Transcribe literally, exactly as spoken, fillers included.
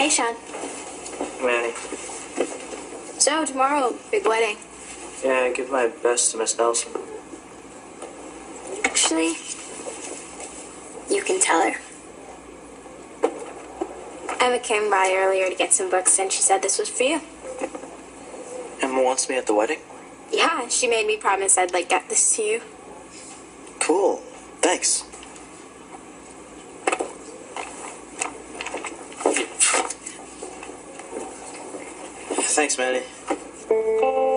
Hey, Sean. Manny. So, tomorrow, big wedding. Yeah, I give my best to Miss Nelson. Actually, you can tell her. Emma came by earlier to get some books, and she said this was for you. Emma wants me at the wedding? Yeah, she made me promise I'd, like, get this to you. Cool. Thanks. Thanks, Manny.